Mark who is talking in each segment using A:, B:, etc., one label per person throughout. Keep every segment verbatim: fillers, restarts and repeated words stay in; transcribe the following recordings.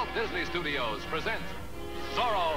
A: Walt Disney Studios present Zorro.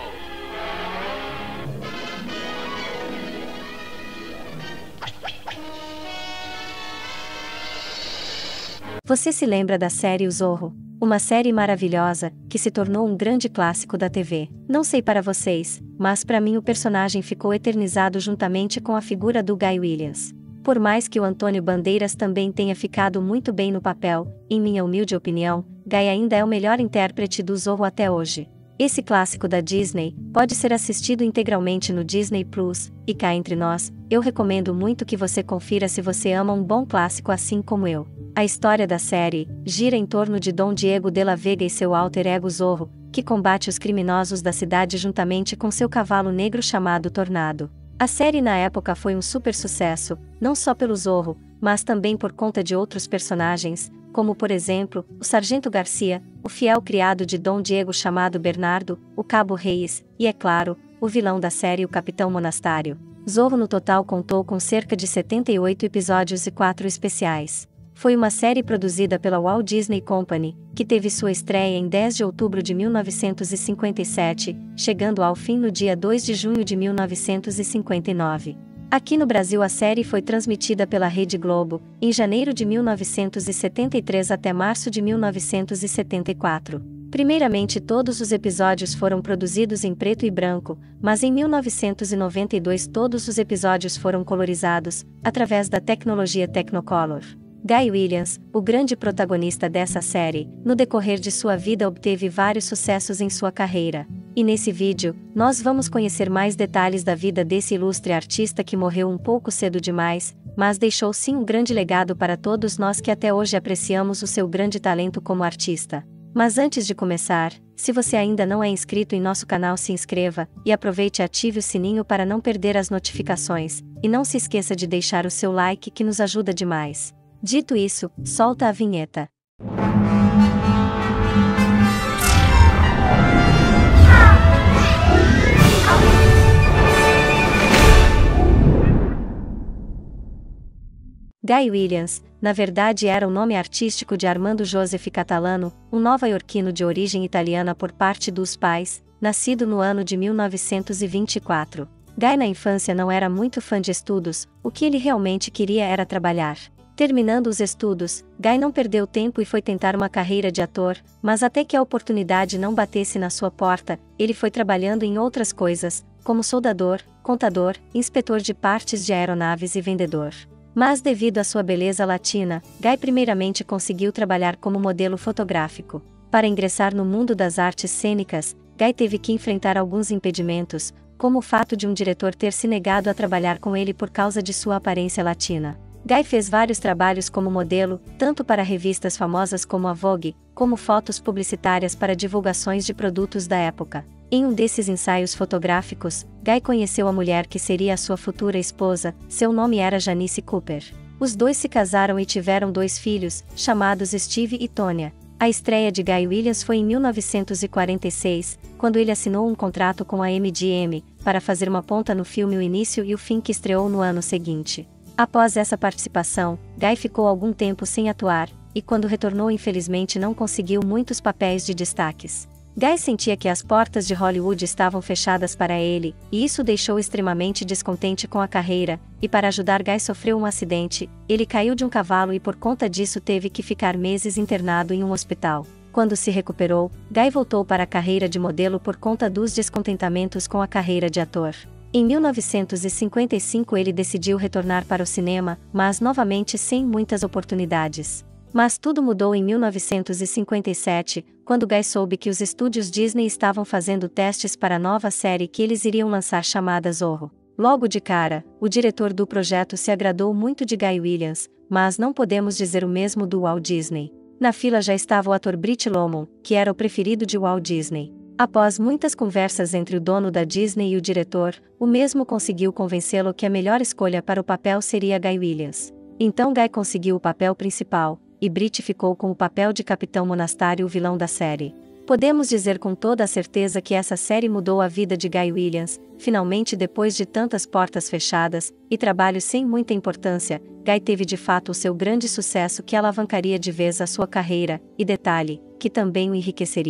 B: Você se lembra da série O Zorro? Uma série maravilhosa, que se tornou um grande clássico da T V. Não sei para vocês, mas para mim o personagem ficou eternizado juntamente com a figura do Guy Williams. Por mais que o Antônio Bandeiras também tenha ficado muito bem no papel, em minha humilde opinião, Guy ainda é o melhor intérprete do Zorro até hoje. Esse clássico da Disney pode ser assistido integralmente no Disney Plus, e cá entre nós, eu recomendo muito que você confira se você ama um bom clássico assim como eu. A história da série gira em torno de Dom Diego de la Vega e seu alter ego Zorro, que combate os criminosos da cidade juntamente com seu cavalo negro chamado Tornado. A série na época foi um super sucesso, não só pelo Zorro, mas também por conta de outros personagens, como por exemplo, o Sargento Garcia, o fiel criado de Dom Diego chamado Bernardo, o Cabo Reis, e é claro, o vilão da série o Capitão Monastário. Zorro no total contou com cerca de setenta e oito episódios e quatro especiais. Foi uma série produzida pela Walt Disney Company, que teve sua estreia em dez de outubro de mil novecentos e cinquenta e sete, chegando ao fim no dia dois de junho de mil novecentos e cinquenta e nove. Aqui no Brasil a série foi transmitida pela Rede Globo, em janeiro de mil novecentos e setenta e três até março de mil novecentos e setenta e quatro. Primeiramente todos os episódios foram produzidos em preto e branco, mas em mil novecentos e noventa e dois todos os episódios foram colorizados, através da tecnologia Technicolor. Guy Williams, o grande protagonista dessa série, no decorrer de sua vida obteve vários sucessos em sua carreira. E nesse vídeo, nós vamos conhecer mais detalhes da vida desse ilustre artista que morreu um pouco cedo demais, mas deixou sim um grande legado para todos nós que até hoje apreciamos o seu grande talento como artista. Mas antes de começar, se você ainda não é inscrito em nosso canal, se inscreva, e aproveite e ative o sininho para não perder as notificações, e não se esqueça de deixar o seu like que nos ajuda demais. Dito isso, solta a vinheta. Guy Williams, na verdade era o nome artístico de Armando Joseph Catalano, um nova-iorquino de origem italiana por parte dos pais, nascido no ano de mil novecentos e vinte e quatro. Guy na infância não era muito fã de estudos, o que ele realmente queria era trabalhar. Terminando os estudos, Guy não perdeu tempo e foi tentar uma carreira de ator, mas até que a oportunidade não batesse na sua porta, ele foi trabalhando em outras coisas, como soldador, contador, inspetor de partes de aeronaves e vendedor. Mas devido à sua beleza latina, Guy primeiramente conseguiu trabalhar como modelo fotográfico. Para ingressar no mundo das artes cênicas, Guy teve que enfrentar alguns impedimentos, como o fato de um diretor ter se negado a trabalhar com ele por causa de sua aparência latina. Guy fez vários trabalhos como modelo, tanto para revistas famosas como a Vogue, como fotos publicitárias para divulgações de produtos da época. Em um desses ensaios fotográficos, Guy conheceu a mulher que seria a sua futura esposa, seu nome era Janice Cooper. Os dois se casaram e tiveram dois filhos, chamados Steve e Tonya. A estreia de Guy Williams foi em mil novecentos e quarenta e seis, quando ele assinou um contrato com a M G M, para fazer uma ponta no filme O Início e o Fim, que estreou no ano seguinte. Após essa participação, Guy ficou algum tempo sem atuar, e quando retornou infelizmente não conseguiu muitos papéis de destaques. Guy sentia que as portas de Hollywood estavam fechadas para ele, e isso o deixou extremamente descontente com a carreira, e para ajudar Guy sofreu um acidente, ele caiu de um cavalo e por conta disso teve que ficar meses internado em um hospital. Quando se recuperou, Guy voltou para a carreira de modelo por conta dos descontentamentos com a carreira de ator. Em mil novecentos e cinquenta e cinco ele decidiu retornar para o cinema, mas novamente sem muitas oportunidades. Mas tudo mudou em mil novecentos e cinquenta e sete, quando Guy soube que os estúdios Disney estavam fazendo testes para a nova série que eles iriam lançar chamada Zorro. Logo de cara, o diretor do projeto se agradou muito de Guy Williams, mas não podemos dizer o mesmo do Walt Disney. Na fila já estava o ator Brit Lomond, que era o preferido de Walt Disney. Após muitas conversas entre o dono da Disney e o diretor, o mesmo conseguiu convencê-lo que a melhor escolha para o papel seria Guy Williams. Então Guy conseguiu o papel principal, e Brit ficou com o papel de Capitão Monastário, o vilão da série. Podemos dizer com toda a certeza que essa série mudou a vida de Guy Williams, finalmente depois de tantas portas fechadas, e trabalhos sem muita importância, Guy teve de fato o seu grande sucesso que alavancaria de vez a sua carreira, e detalhe, que também o enriqueceria.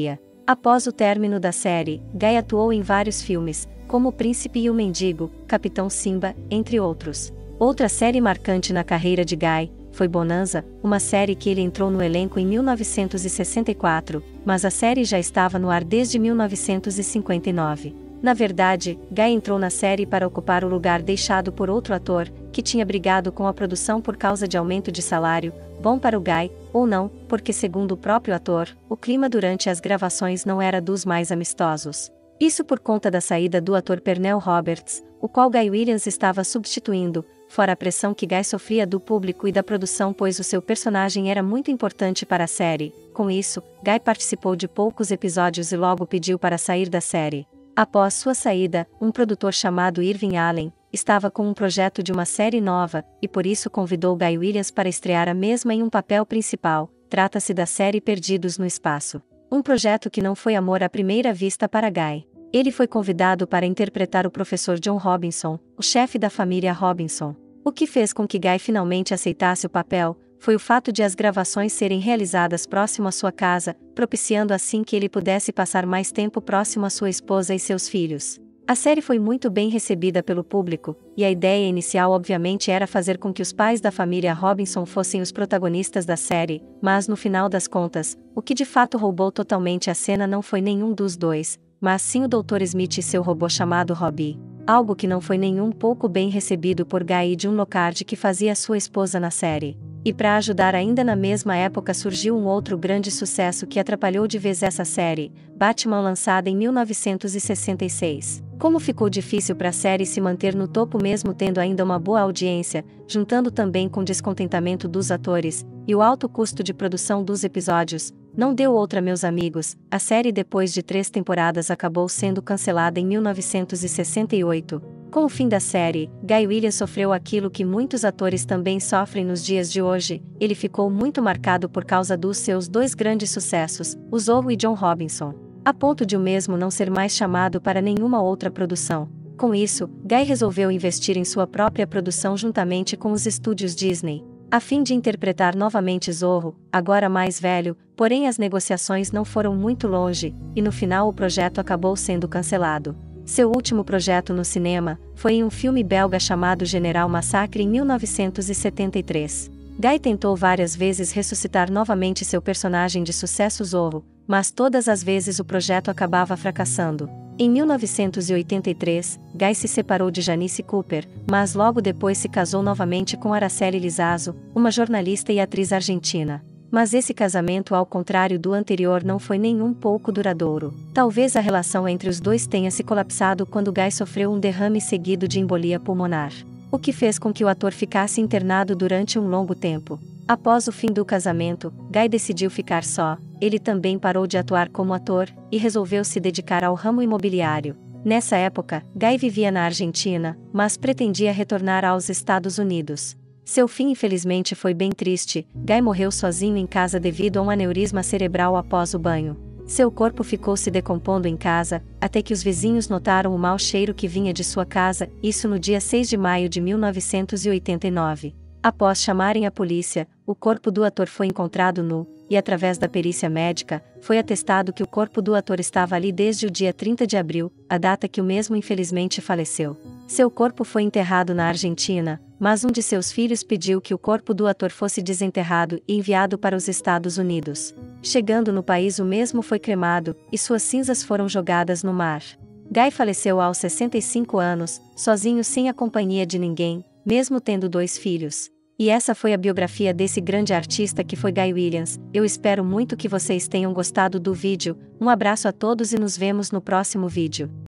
B: Após o término da série, Guy atuou em vários filmes, como O Príncipe e o Mendigo, Capitão Simba, entre outros. Outra série marcante na carreira de Guy foi Bonanza, uma série que ele entrou no elenco em mil novecentos e sessenta e quatro, mas a série já estava no ar desde mil novecentos e cinquenta e nove. Na verdade, Guy entrou na série para ocupar o lugar deixado por outro ator, que tinha brigado com a produção por causa de aumento de salário, bom para o Guy, ou não, porque segundo o próprio ator, o clima durante as gravações não era dos mais amistosos. Isso por conta da saída do ator Pernell Roberts, o qual Guy Williams estava substituindo, fora a pressão que Guy sofria do público e da produção pois o seu personagem era muito importante para a série. Com isso, Guy participou de poucos episódios e logo pediu para sair da série. Após sua saída, um produtor chamado Irving Allen estava com um projeto de uma série nova, e por isso convidou Guy Williams para estrear a mesma em um papel principal. Trata-se da série Perdidos no Espaço. Um projeto que não foi amor à primeira vista para Guy. Ele foi convidado para interpretar o professor John Robinson, o chefe da família Robinson. O que fez com que Guy finalmente aceitasse o papel foi o fato de as gravações serem realizadas próximo à sua casa, propiciando assim que ele pudesse passar mais tempo próximo à sua esposa e seus filhos. A série foi muito bem recebida pelo público, e a ideia inicial obviamente era fazer com que os pais da família Robinson fossem os protagonistas da série, mas no final das contas, o que de fato roubou totalmente a cena não foi nenhum dos dois, mas sim o doutor Smith e seu robô chamado Robbie. Algo que não foi nem um pouco bem recebido por Guy e June Lockhart, que fazia sua esposa na série. E para ajudar ainda na mesma época surgiu um outro grande sucesso que atrapalhou de vez essa série, Batman, lançada em mil novecentos e sessenta e seis. Como ficou difícil para a série se manter no topo mesmo tendo ainda uma boa audiência, juntando também com o descontentamento dos atores, e o alto custo de produção dos episódios, não deu outra meus amigos, a série depois de três temporadas acabou sendo cancelada em mil novecentos e sessenta e oito. Com o fim da série, Guy Williams sofreu aquilo que muitos atores também sofrem nos dias de hoje, ele ficou muito marcado por causa dos seus dois grandes sucessos, o Zorro e John Robinson, a ponto de o mesmo não ser mais chamado para nenhuma outra produção. Com isso, Guy resolveu investir em sua própria produção juntamente com os estúdios Disney, a fim de interpretar novamente Zorro, agora mais velho, porém as negociações não foram muito longe, e no final o projeto acabou sendo cancelado. Seu último projeto no cinema foi em um filme belga chamado General Massacre em mil novecentos e setenta e três. Guy tentou várias vezes ressuscitar novamente seu personagem de sucesso Zorro, mas todas as vezes o projeto acabava fracassando. Em mil novecentos e oitenta e três, Guy se separou de Janice Cooper, mas logo depois se casou novamente com Araceli Lizazo, uma jornalista e atriz argentina. Mas esse casamento, ao contrário do anterior, não foi nem um pouco duradouro. Talvez a relação entre os dois tenha se colapsado quando Guy sofreu um derrame seguido de embolia pulmonar, o que fez com que o ator ficasse internado durante um longo tempo. Após o fim do casamento, Guy decidiu ficar só. Ele também parou de atuar como ator, e resolveu se dedicar ao ramo imobiliário. Nessa época, Guy vivia na Argentina, mas pretendia retornar aos Estados Unidos. Seu fim infelizmente foi bem triste. Guy morreu sozinho em casa devido a um aneurisma cerebral após o banho. Seu corpo ficou se decompondo em casa, até que os vizinhos notaram o mau cheiro que vinha de sua casa, isso no dia seis de maio de mil novecentos e oitenta e nove. Após chamarem a polícia, o corpo do ator foi encontrado nu, e através da perícia médica, foi atestado que o corpo do ator estava ali desde o dia trinta de abril, a data que o mesmo infelizmente faleceu. Seu corpo foi enterrado na Argentina, mas um de seus filhos pediu que o corpo do ator fosse desenterrado e enviado para os Estados Unidos. Chegando no país, o mesmo foi cremado, e suas cinzas foram jogadas no mar. Guy faleceu aos sessenta e cinco anos, sozinho sem a companhia de ninguém, mesmo tendo dois filhos. E essa foi a biografia desse grande artista que foi Guy Williams. Eu espero muito que vocês tenham gostado do vídeo. Um abraço a todos e nos vemos no próximo vídeo.